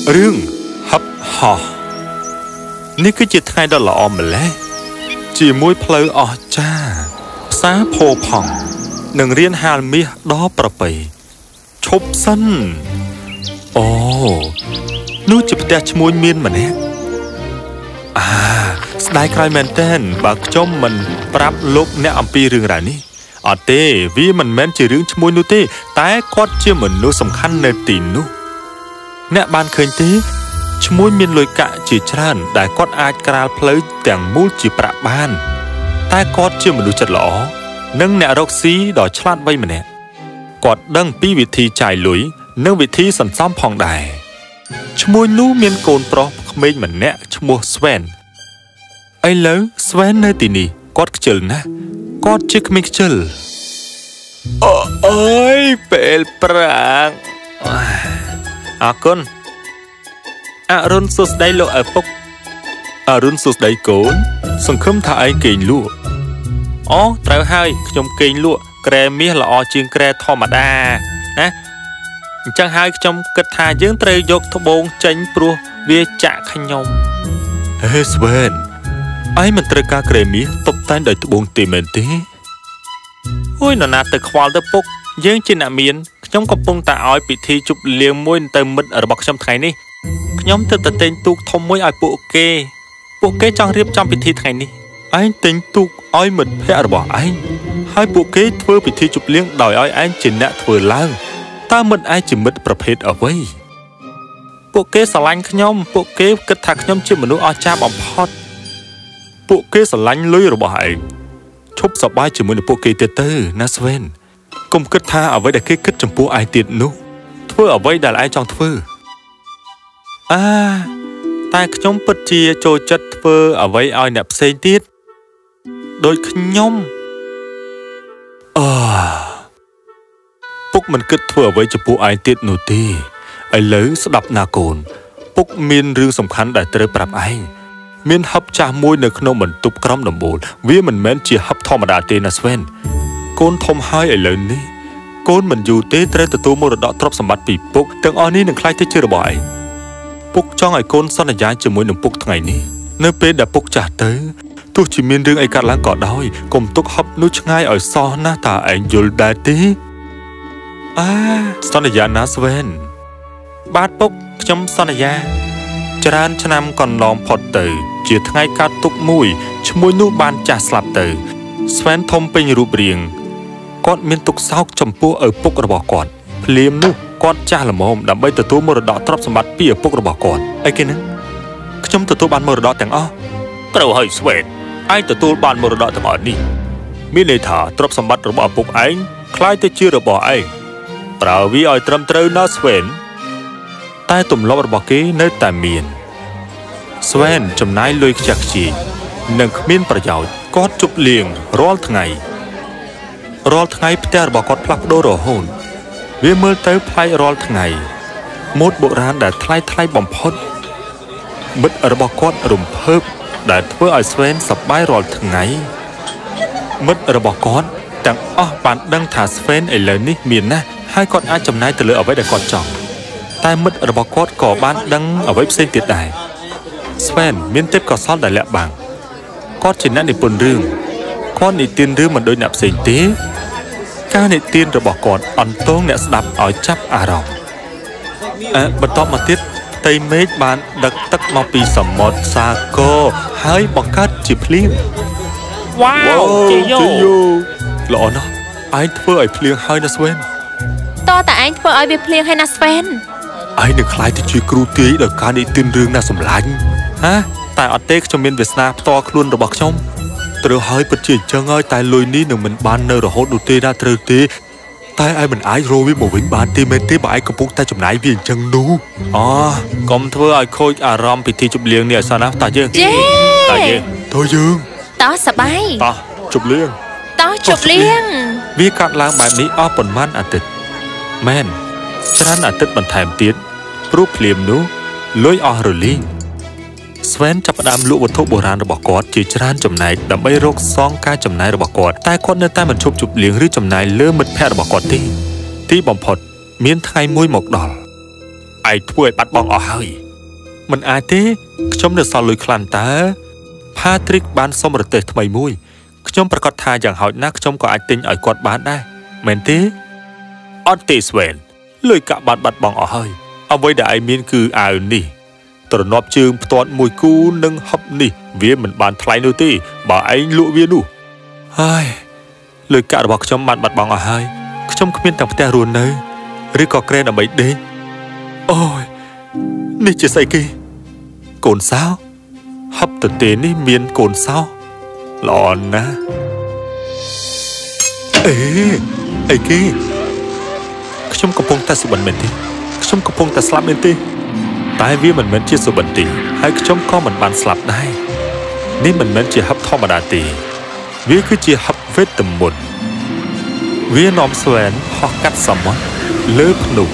រឿងហឹបហោះនេះគឺជាថ្ងៃដ៏ល្អម្ល៉េះជាមួយផ្លូវអស្ចារ្យផ្សារផូរផង់និងរៀនហាលមាសដ៏ប្រពៃឈប់សិនអូនោះជាផ្ទះឈ្មួញមានម្នាក់ស្ដាយក្រោយមែនទែនបើខ្ញុំមិនប្រាប់លោកអ្នកអំពីរឿងរ៉ាវនេះអត់ទេវាមិនមែនជារឿងឈ្មួញនោះទេតែគាត់ជាមនុស្សសំខាន់នៅទីនោះអ្នកបានឃើញទេឈ្មួញមានលុយកាក់ជាច្រើនដែលគាត់អាចក្រាលផ្លូវទាំងមូលជាប្រាក់បានតែគាត់ជាមនុស្សចិត្តល្អនិងអ្នករកស៊ីដ៏ឆ្លាតវៃម្នាក់គាត់ដឹងពីវិធីចាយលុយនិងវិធីសន្សំផងដែរឈ្មួញនោះមានកូនប្រុសក្មេងម្នាក់ឈ្មោះស្វែនឥឡូវស្វែននៅទីនេះគាត់ខ្ជិលណាស់គាត់ជាក្មេងខ្ជិលអើយពេលប្រាំងអរគុណអរុនសួស្ដីលោកឪពុកអរុនសួស្ដីកូនសង្ឃឹមថាឯងគេងលក់អូត្រូវហើយខ្ញុំគេងលក់ក្រែមាសល្អជាងក្រែធម្មតាណាអញ្ចឹងហើយខ្ញុំគិតថាយើងត្រូវយកត្បូងចេញព្រោះវាចាក់ខ្ញុំហេស្វែនឯងមិនត្រូវការក្រែមាសតុបតែងដោយត្បូងទេមែនទេអូយនរណាទៅខ្វល់ទៅពុកយើងជាអ្នកមានខ្ញុំកំពុងតែឲ្យពិធីជប់លៀងមួយទៅមិត្តរបស់ខ្ញុំថ្ងៃនេះខ្ញុំទើបតែទិញទូកធំមួយឲ្យពួកគេចង់រៀបចំពិធីថ្ងៃនេះឯងទិញទូកឲ្យមិត្តភ័ក្តិរបស់ឯងហើយពួកគេធ្វើពិធីជប់លៀងដោយឲ្យឯងជាអ្នកធ្វើឡើងតើមិត្តឯងជាមិត្តប្រភេទអ្វីពួកគេស្រឡាញ់ខ្ញុំពួកគេគិតថាខ្ញុំជាមនុស្សអស្ចារ្យបំផុតពួកគេស្រឡាញ់លុយរបស់ឯងឈប់សប្បាយជាមួយនឹងពួកគេទៀតទៅណាស្វែនកុំគិតថាអ្វីដែលគេគិតចំពោះឯងទៀតនោះធ្វើអ្វីដែលឯងចង់ធ្វើតែខ្ញុំពិតជាចូលចិត្តធ្វើអ្វីឲ្យអ្នកផ្សេងទៀតដូចខ្ញុំពុកមិនគិតធ្វើអ្វីចំពោះឯងទៀតនោះទេឥឡូវស្ដាប់ណាកូនពុកមានរឿងសំខាន់ដែលត្រូវប្រាប់ឯងមានហឹបចាស់មួយនៅក្នុងបន្ទប់ក្រោមដំបូលវាមិនមែនជាហឹបធម្មតាទេណាស្វែនកូនធំហើយឥឡូវនេះកូនមិនយូរទេត្រូវទទួលមរតកទ្រព្យសម្បត្តិពីពុកទាំងអស់នេះនឹងក្លាយទៅជារបស់ឯងពុកចង់ឲ្យកូនសន្យាជាមួយនឹងពុកថ្ងៃនេះនៅពេលដែលពុកចាស់ទៅទោះជាមានរឿងអីកើតឡើងក៏ដោយកុំទុកហឹបនោះឆ្ងាយឲ្យសោះណាតើឯងយល់ដែរទេសន្យាណាស្វែនបាទពុកខ្ញុំសន្យាច្រើនឆ្នាំកន្លងផុតទៅជាថ្ងៃកើតទុកមួយឈ្មោះនោះបានចាស់ស្លាប់ទៅស្វែនធំពេញរូបរាងគាត់មានទុក្ខសោកចំពោះឪពុករបស់គាត់ភ្លាមនោះគាត់ចាស់ល្មមដើម្បីទទួលមរតកទ្រព្យសម្បត្តិពីឪពុករបស់គាត់អីគេហ្នឹងខ្ញុំទទួលបានមរតកទាំងអស់ត្រូវហើយស្វែនឯងទទួលបានមរតកទាំងអស់នេះមានន័យថាទ្រព្យសម្បត្តិរបស់ឪពុកឯងคล้ายទៅជារបស់ឯងប្រើវាឲ្យត្រឹមត្រូវណាស្វែនតែទម្លាប់របស់គេនៅតែមានស្វែនចំណាយលុយខ្ជះខ្ជាយនិងគ្មានប្រយោជន៍គាត់ជប់លៀងរាល់ថ្ងៃផ្ទះរបស់គាត់ផ្លាស់ប្ដូររហូតវាមើលទៅប្លែករាល់ថ្ងៃម៉ូដបុរាណដែលថ្លៃបំផុតមិត្តរបស់គាត់រំភើបដែលធ្វើឲ្យស្វែនសប្បាយរាល់ថ្ងៃមិត្តរបស់គាត់ទាំងអស់បានដឹងថាស្វែនឥឡូវនេះមានណាស់ហើយគាត់អាចចំណាយទៅលើអ្វីដែលគាត់ចង់តែមិត្តរបស់គាត់ក៏បានដឹងអ្វីផ្សេងទៀតដែរស្វែនមានទេពកោសល្យដែលលាក់បាំងគាត់ជាអ្នកនិពន្ធរឿងគាត់និទានរឿងមិនដូចអ្នកផ្សេងទេការនិទានរបស់គាត់អន្តងអ្នកស្ដាប់ឲ្យចាប់អារម្មណ៍បន្តមកទៀតផ្ទៃមេឃបានដឹកទឹកមកពីសមុទ្រសាគរហើយបង្កើតជាភ្លៀងវ៉ាវជាយោល្អណាស់ឯងធ្វើឲ្យភ្លៀងហើយណាស្វែនតើឯងធ្វើឲ្យវាភ្លៀងហើយណាស្វែនឯងនឹងខ្លាយទៅជាគ្រូទាយដោយការនិទានរឿងណាសម្លាញ់តែអត់ទេខ្ញុំមានវាសនាផ្ទាល់ខ្លួនរបស់ខ្ញុំត្រូវហើយពិតជាអញ្ចឹងហើយតែលុយនេះនឹងមិនបាននៅរហូតនោះទេណាត្រូវទេតែឯងមិនអាចរកវាមកវិញបានទេមែនទេបើឯងកំពុងតែចំណាយវាអញ្ចឹងនោះកុំធ្វើឲ្យខូចអារម្មណ៍ពិធីជប់លៀងនេះឲ្យសោះណាតើយើងតោះសបាយតោះជប់លៀងវាកាត់ឡើងបែបនេះអស់ប៉ុន្មានអាទិត្យមែនច្រើនអាទិត្យបន្ថែមទៀតព្រោះភ្លាមនោះលុយអស់រលីងស្វែនចាប់ផ្ដើមលក់វត្ថុបុរាណរបស់គាត់ជាច្រើនចំណែកដើម្បីរកសងការចំណាយរបស់គាត់តែគាត់នៅតែមិនឈប់ជប់លៀងឬចំណាយលើមិត្តភ័ក្តិរបស់គាត់ទេទីបំផុតមានថ្ងៃមួយមកដល់ឯងធ្វើឲ្យបាត់បង់អស់ហើយមិនអាចទេខ្ញុំនៅសល់លុយខ្លាំងតើ Patrick បានសុំរទេះថ្មីមួយខ្ញុំប្រកាសថាយ៉ាងហោចណាស់ខ្ញុំក៏អាចទិញឲ្យគាត់បានដែរមែនទេអត់ទេ Sven លុយកាក់បាត់បង់អស់ហើយអ្វីដែលឯងមានគឺអាវនេះទ្រនាប់ជើងផ្ទាត់មួយគូនិងហឹបនេះវាមិនបានថ្លៃនោះទេបើឯងលក់វានោះហើយលុយកាក់របស់ខ្ញុំបានបាត់បង់អស់ហើយខ្ញុំគ្មានទាំងផ្ទះរស់នៅឬក៏ក្រែដើម្បីដេកអូយនេះជាស្អីគេកូនសោហឹបទទេនេះមានកូនសោល្អណាស់អីគេខ្ញុំកំពុងតែសុបិនមែនទេខ្ញុំកំពុងតែស្លាប់មែនទេតែវាមិនមែនជាសុបិនទេហើយខ្ញុំក៏មិនបានស្លាប់ដែរនេះមិនមែនជាហឹបធម្មតាទេវាគឺជាហឹបវេទមន្តវានាំស្វែនហោះកាត់សមុទ្រលើភ្នំ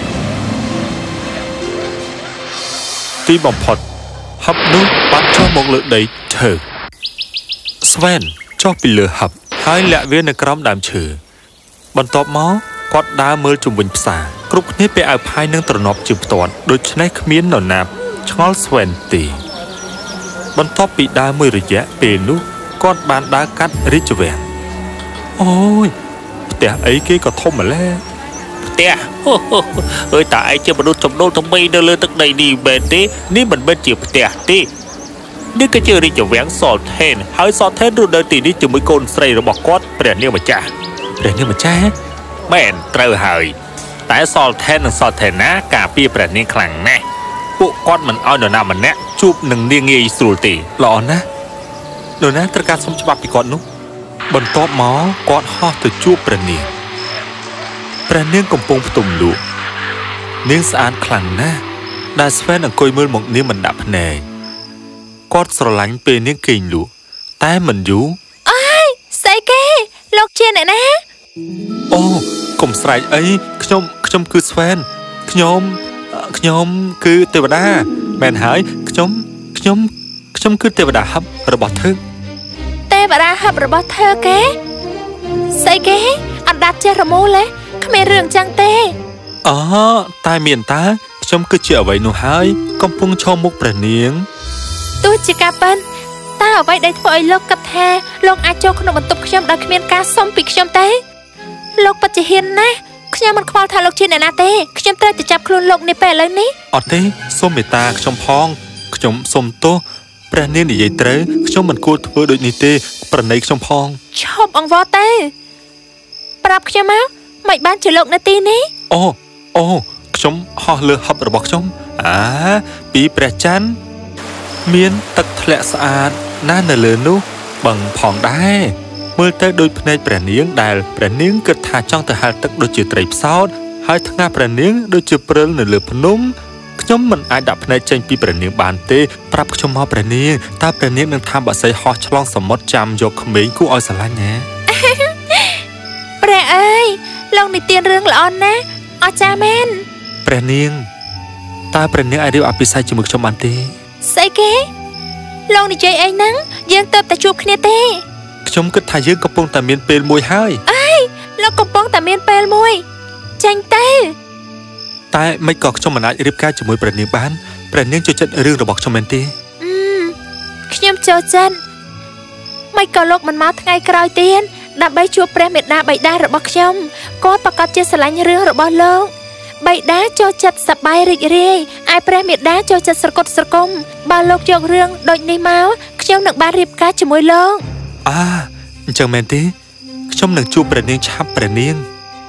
ទីបំផុតហឹបនោះបានចុះមកលើដីឈើស្វែនចុះពីលើហឹបហើយលាក់វានៅក្រោមដើមឈើបន្ទាប់មកគាត់ដើរមើលជុំវិញផ្សារគ្រប់គ្នាពាក់អាវផាយនិងទ្រនាប់ជើងផ្ទាត់ដូច្នេះគ្មាននរណាឆ្ងល់ស្វែនទេបន្ទាប់ពីដើរមួយរយៈពេលនោះគាត់បានដើរកាត់រាជវាំងអូយផ្ទះអីគេក៏ធំម្ល៉េះផ្ទះអើយតើឯងជាមនុស្សចំណូលថ្មីនៅលើទឹកដីនេះមែនទេនេះមិនមែនជាផ្ទះទេនេះគឺជារាជវាំង Salten ហើយ Salten រស់នៅទីនេះជាមួយកូនស្រីរបស់គាត់ព្រះនាងម្ចាស់មែនត្រូវហើយតែ Salten និង Saltena ការពារព្រះនាងខ្លាំងណាស់ពួកគាត់មិនឲ្យនរណាម្នាក់ជួបនឹងនាងងាយស្រួលទេល្អណាស់នរណាត្រូវការសុំច្បាប់ពីគាត់នោះបន្ទាប់មកគាត់ហោះទៅជួបព្រះនាងកំពុងផ្ទុំលក់នាងស្អាតខ្លាំងណាស់ដែល Sven អង្គុយមើលមកនាងមិនដាក់ភ្នែកគាត់ស្រឡាញ់ពេលនាងគេងលក់តែមិនយូរអើយស្អីគេលោកជាអ្នកណាអូកុំស្រែកអីខ្ញុំគឺ Sven ខ្ញុំគឺទេវតាមែនហើយខ្ញុំគឺទេវតាហឹបរបស់thទេវតាហឹបរបស់th គេស្អីគេអត់ដាច់ចេះរមូលទេគ្មានរឿងចឹងទេអូតែមានតើខ្ញុំគឺជាអ្វីនោះហើយកំពុងឈរមុខព្រះនាងទោះជាការប៉ិនតើអ្វីដែលធ្វើឲ្យលោកគិតថាលោកអាចចូលក្នុងបន្ទប់ខ្ញុំដោយគ្មានការសុំពីខ្ញុំទេលោកពិតជាហ៊ានណាស់ខ្ញុំមិនខ្វល់ថាលោកជាអ្នកណាទេខ្ញុំត្រូវតែចាប់ខ្លួនលោកនេះពេលឥឡូវនេះអត់ទេសូមមេត្តាខ្ញុំផងខ្ញុំសុំទោសព្រះនាងនិយាយត្រូវខ្ញុំមិនគួរធ្វើដូចនេះទេប្រណីខ្ញុំផងឈប់អង្វរទេប្រាប់ខ្ញុំមកមិនបានជាលោកនៅទីនេះអូខ្ញុំហោះលើហឹបរបស់ខ្ញុំពីព្រះច័ន្ទមានទឹកធ្លាក់ស្អាតណាស់នៅលើនោះបឹងផងដែរមើលទៅដូចភ្នែកព្រះនាងដែលព្រះនាងគិតថាចង់ទៅហែលទឹកដូចជាត្រីផ្សោតហើយថ្ងាសព្រះនាងដូចជាព្រិលនៅលើភ្នំខ្ញុំមិនអាចដាក់ភ្នែកចេញពីព្រះនាងបានទេប្រាប់ខ្ញុំមកព្រះនាងតើព្រះនាងនឹងថាបក្សីហោះឆ្លងសមុទ្រចាំយកក្មេងគួរឲ្យស្រឡាញ់ណាព្រះអើយលោកនិទានរឿងល្អណាស់អស្ចារ្យមែនព្រះនាងតើព្រះនាងអាចរៀបអភិសេកជាមួយខ្ញុំបានទេស្អីគេលោកនិយាយអីហ្នឹងយើងទៅតែជួបគ្នាទេខ្ញុំគិតថាយើងកំពុងតែមានពេលមួយហើយអើយលោកកំពុងតែមានពេលមួយចាញ់ទៅតែមិនក៏ខ្ញុំមិនអាចរៀបការជាមួយព្រះនាងបានព្រះនាងចូលចិត្តរឿងរបស់ខ្ញុំមែនទេខ្ញុំចូលចិត្តមិនក៏លោកមិនមកថ្ងៃក្រោយទៀតដើម្បីជួបព្រះមេដាបិតារបស់ខ្ញុំគាត់ប្រកាសជាស្រឡាញ់រឿងរបស់លោកបិតាចូលចិត្តសប្បាយរីករាយឯព្រះមេដាចូលចិត្តស្រគត់ស្រគំបើលោកយករឿងដូចនេះមកខ្ញុំនឹងបានរៀបការជាមួយលោកអញ្ចឹងមែនទេខ្ញុំនឹងជួបព្រះនាងឆាប់ព្រះនាង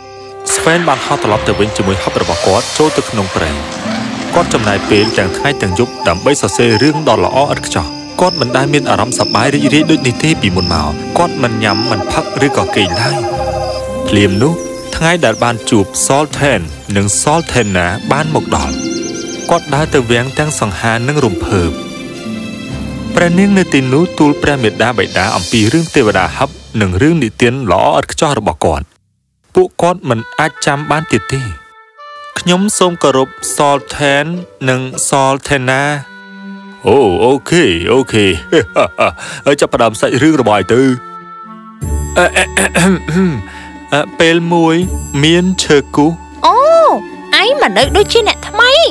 Sven បានហោះត្រឡប់ទៅវិញជាមួយហឹបរបស់គាត់ចូលទៅក្នុងព្រៃគាត់ចំណាយពេលទាំងថ្ងៃទាំងយប់ដើម្បីសរសេររឿងដ៏ល្អឥតខ្ចោះគាត់មិនដែលមានអារម្មណ៍សប្បាយរីករាយដូចនេះទេពីមុនមកគាត់មិនញ៉ាំមិនផឹកឬក៏គេងឡើយភ្លាមនោះថ្ងៃដែលបានជួប Salten និង Saltena បានមកដល់គាត់ដើរទៅវាំងទាំងសង្ហានិងរំភើបព្រះនាងនៅទីនោះទូលព្រះមេដាបិតាអំពីរឿងទេវតាហឹបនិងរឿងនិទានល្អឥតខ្ចោះរបស់គាត់ពួកគាត់មិនអាចចាំបានទៀតទេខ្ញុំសូមគោរព Salten និង Saltena អូខេហើយចាប់ផ្ដើមសាច់រឿងរបស់ឯងទៅពេលមួយមានឈើគូសអូឯងមកនៅដូចជាអ្នកថ្មី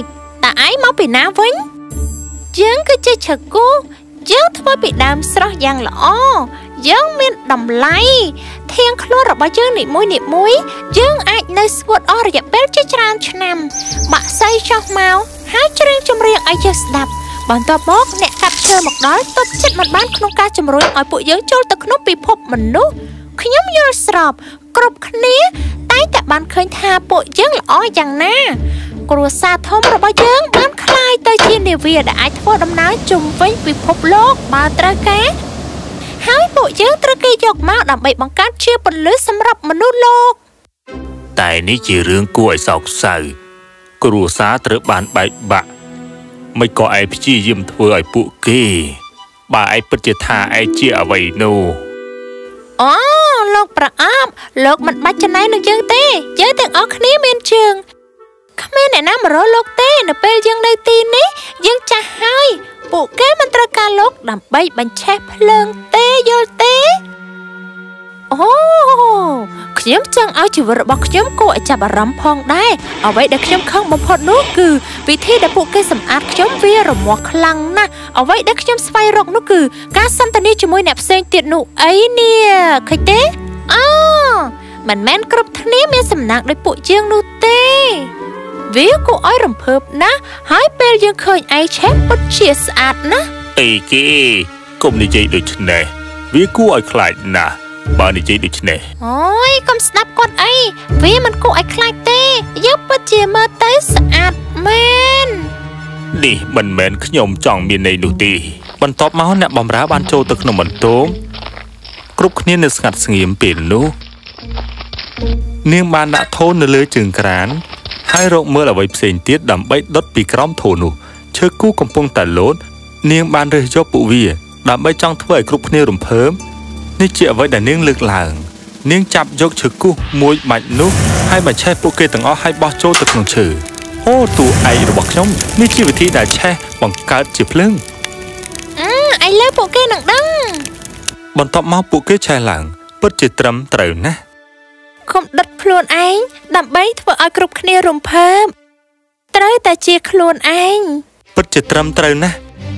តើឯងមកពីណាវិញយើងគឺជាឈើគូយើងធ្វើពីដើមស្រស់យ៉ាងល្អយើងមានតម្លៃធាងខ្លួនរបស់យើងនីមួយយើងអាចនៅស្ងួតអស់រយៈពេលជាច្រើនឆ្នាំបាក់សៃចុះមកហើយច្រៀងចម្រៀងឲ្យយើងស្ដាប់បន្ទាប់មកអ្នកកាប់ឈើមកដល់ទប់ចិត្តមិនបានក្នុងការជំរុញឲ្យពួកយើងចូលទៅក្នុងពិភពមនុស្សខ្ញុំយល់ស្របគ្រប់គ្នាតែបានឃើញថាពួកយើងល្អយ៉ាងណាគ្រួសារធំរបស់យើងបានคล้ายទៅជានាវាដែលអាចធ្វើដំណើរជុំវិញពិភពលោកបើត្រូវការហើយពួកយើងត្រូវគេយកមកដើម្បីបង្កើតជាពន្លឺសម្រាប់មនុស្សលោកតែនេះជារឿងគួរឲ្យសោកសៅគ្រួសារត្រូវបានបែកបាក់មិនក៏ឯងព្យាយាមធ្វើឲ្យពួកគេបើឯងពិតជាថាឯងជាអ្វីនោះអូលោកប្រអប់លោកមិនបាច់ចំណែននឹងយើងទេយើងទាំងអស់គ្នាមានជើងគ្មានអ្នកណាមករកលោកទេនៅពេលយើងនៅទីនេះយើងចាស់ហើយពួកគេមិនត្រូវការលោកដើម្បីបញ្ឆេះភ្លើងទេយល់ទេអូខ្ញុំចង់ឲ្យជីវិតរបស់ខ្ញុំគួរឲ្យចាប់អារម្មណ៍ផងដែរអ្វីដែលខ្ញុំខឹងបំផុតនោះគឺវិធីដែលពួកគេសម្អាតខ្ញុំវារមាស់ខ្លាំងណាស់អ្វីដែលខ្ញុំស្វែងរកនោះគឺការសន្ទនាជាមួយអ្នកផ្សេងទៀតនោះអីនេះឃើញទេអូមិនមែនគ្រប់គ្នាមានសំណាងដូចពួកយើងនោះទេវាគួរឲ្យរំភើបណាស់ហើយពេលយើងឃើញឯងឆេះពិតជាស្អាតណាស់អីគេកុំនិយាយដូចនេះវាគួរឲ្យខ្លាចណាស់បើនិយាយដូចនេះអូយកុំស្ដាប់គាត់អីវាមិនគួរឲ្យខ្លាចទេយើងពិតជាមើលទៅស្អាតមែននេះមិនមែនខ្ញុំចង់មានន័យនោះទេបន្ទាប់មកអ្នកបម្រើបានចូលទៅក្នុងបន្ទប់គ្រប់គ្នានៅស្ងាត់ស្ងៀមពេលនោះនាងបានដាក់ថូនៅលើជើងក្រានហើយរកមើលអ្វីផ្សេងទៀតដើម្បីដុតពីក្រោមថូនោះឈើគូកំពុងតែលោតនាងបានរើសយកពួកវាដើម្បីចង់ធ្វើឲ្យគ្រប់គ្នារំភើបនេះជាអ្វីដែលនាងលើកឡើងនាងចាប់យកឈើគូមួយបាច់នោះហើយបញ្ឆេះពួកគេទាំងអស់ហើយបោះចូលទៅក្នុងឈើអូតួឯករបស់ខ្ញុំនេះជាវិធីដែលឆេះបង្កើតជាភ្លើងឥឡូវពួកគេនឹងដឹងបន្ទាប់មកពួកគេឆេះឡើងពិតជាត្រឹមត្រូវណាស់កុំដិតខ្លួនឯងដើម្បីធ្វើឲ្យគ្រប់គ្នារំភើបត្រូវតែជាខ្លួនឯងពិតជាត្រឹមត្រូវណាស់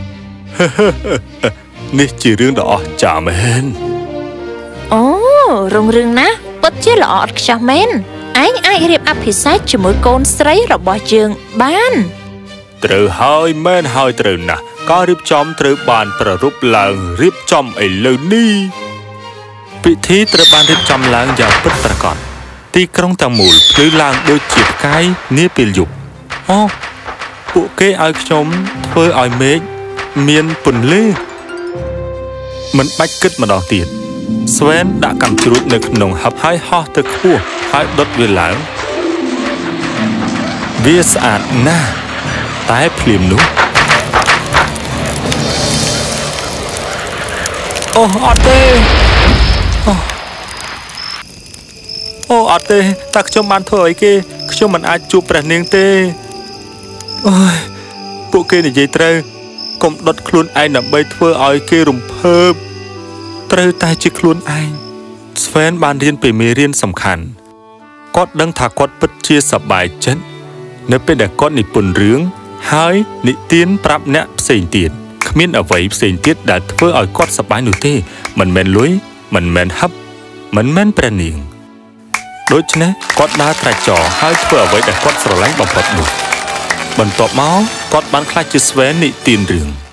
នេះជារឿងដ៏អស្ចារ្យមែនអូរុងរឿងណាស់ពិតជាល្អឥតខ្ចោះមែនឯងអាចរៀបអភិសេកជាមួយកូនស្រីរបស់យើងបានត្រូវហើយមែនហើយត្រូវណាស់ការរៀបចំត្រូវបានប្រារព្ធឡើងរៀបចំឥឡូវនេះពិធីត្រូវបានរៀបចំឡើងយ៉ាងពិតប្រាកដទីក្រុងទាំងមូលភ្លឺឡើងដូចជាផ្កាយនាពេលយប់អូពួកគេឲ្យខ្ញុំធ្វើឲ្យមេឃមានពន្លឺមិនបាច់គិតម្ដងទៀតស្វែនដាក់កាំជ្រួចនៅក្នុងហឹបហើយហោះទៅខ្ពស់ហើយដុតវាឡើងវាស្អាតណាស់តែភ្លាមនោះអូអត់ទេអូអត់ទេតើខ្ញុំបានធ្វើអីគេខ្ញុំមិនអាចជួបព្រះនាងទេអូយពួកគេនិយាយត្រូវកុំដុតខ្លួនឯងដើម្បីធ្វើឲ្យគេរំភើបត្រូវតែជាខ្លួនឯងស្វែនបានរៀនពីមេរៀនសំខាន់គាត់ដឹងថាគាត់ពិតជាសប្បាយចិត្តនៅពេលដែលគាត់និពន្ធរឿងហើយនិទានប្រាប់អ្នកផ្សេងទៀតគ្មានអ្វីផ្សេងទៀតដែលធ្វើឲ្យគាត់សប្បាយនោះទេមិនមែនលុយមិនមែនហឹបមិនមែនព្រះនាងដូច្នេះគាត់ដើរត្រាច់ចរហើយធ្វើអ្វីដែលគាត់ស្រឡាញ់បំផុតនោះបន្ទាប់មកគាត់បានក្លាយជាស្វែននិទានរឿង